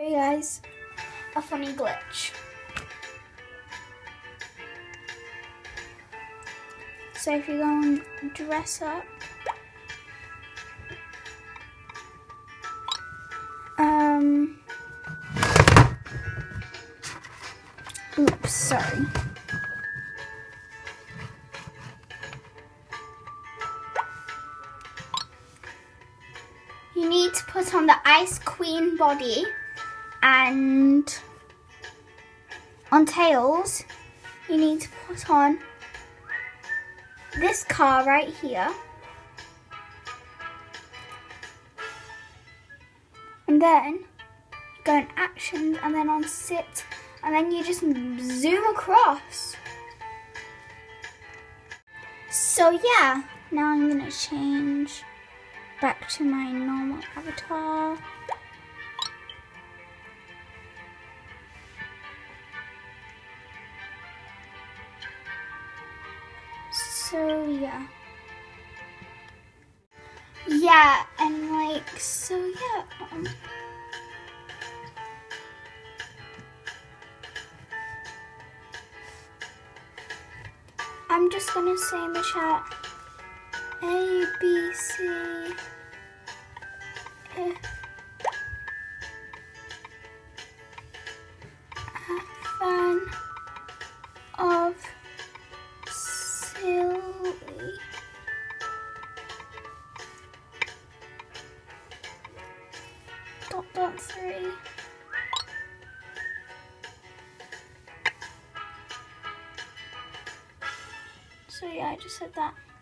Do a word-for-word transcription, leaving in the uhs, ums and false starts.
Hey guys, a funny glitch. So if you go and dress up, um, oops, sorry. You need to put on the Ice Queen body, and on Tails, you need to put on this car right here. And then you go in actions and then on sit, and then you just zoom across. So yeah, now I'm gonna change back to my normal avatar. So yeah. Yeah, and like, so yeah. Um, I'm just gonna say in the chat, A, B, C, F, a fan of silly. Dot dot three. So yeah, I just said that.